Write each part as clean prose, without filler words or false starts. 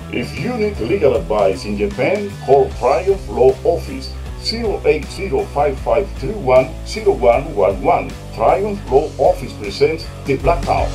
If you need legal advice in Japan, call Triumph Law Office 08055310111. Triumph Law Office presents The Blackout.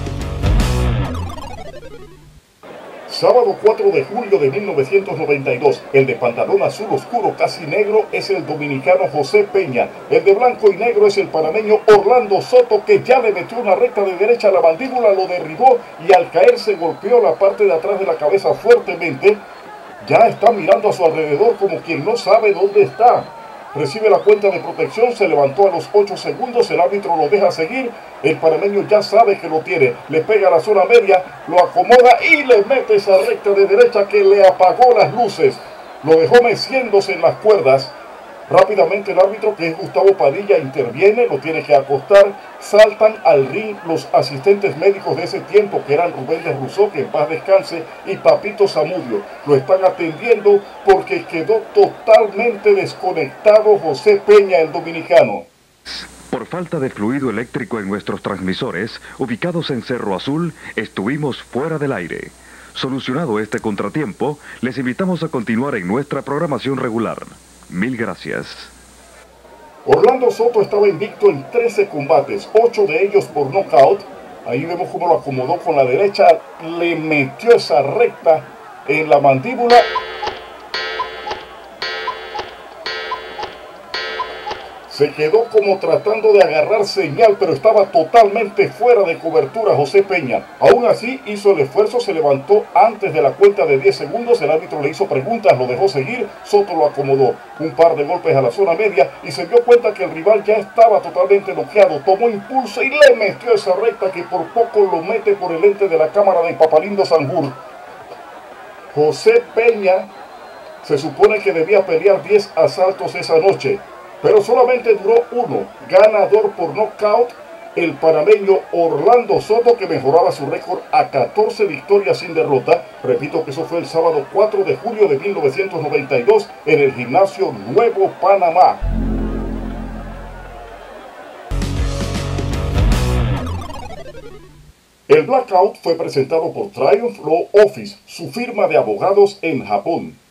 Sábado 4 de julio de 1992, el de pantalón azul oscuro casi negro es el dominicano José Peña. El de blanco y negro es el panameño Orlando Soto, que ya le metió una recta de derecha a la mandíbula, lo derribó y al caer se golpeó la parte de atrás de la cabeza fuertemente. Ya está mirando a su alrededor como quien no sabe dónde está. Recibe la cuenta de protección, se levantó a los 8 segundos, el árbitro lo deja seguir, el panameño ya sabe que lo tiene, le pega a la zona media, lo acomoda y le mete esa recta de derecha que le apagó las luces, lo dejó meciéndose en las cuerdas. Rápidamente el árbitro, que es Gustavo Padilla, interviene, lo tiene que acostar, saltan al ring los asistentes médicos de ese tiempo, que eran Rubén de Rousseau, que en paz descanse, y Papito Zamudio. Lo están atendiendo porque quedó totalmente desconectado José Peña, el dominicano. Por falta de fluido eléctrico en nuestros transmisores, ubicados en Cerro Azul, estuvimos fuera del aire. Solucionado este contratiempo, les invitamos a continuar en nuestra programación regular. Mil gracias. Orlando Soto estaba invicto en 13 combates, 8 de ellos por nocaut. Ahí vemos cómo lo acomodó con la derecha, le metió esa recta en la mandíbula. Se quedó como tratando de agarrar señal, pero estaba totalmente fuera de cobertura José Peña. Aún así hizo el esfuerzo, se levantó antes de la cuenta de 10 segundos, el árbitro le hizo preguntas, lo dejó seguir, Soto lo acomodó. Un par de golpes a la zona media y se dio cuenta que el rival ya estaba totalmente noqueado. Tomó impulso y le metió esa recta que por poco lo mete por el lente de la cámara de Papalindo Sanjur. José Peña se supone que debía pelear 10 asaltos esa noche, pero solamente duró uno. Ganador por nocaut, el panameño Orlando Soto, que mejoraba su récord a 14 victorias sin derrota. Repito que eso fue el sábado 4 de julio de 1992 en el gimnasio Nuevo Panamá. El Blackout fue presentado por Triumph Law Office, su firma de abogados en Japón.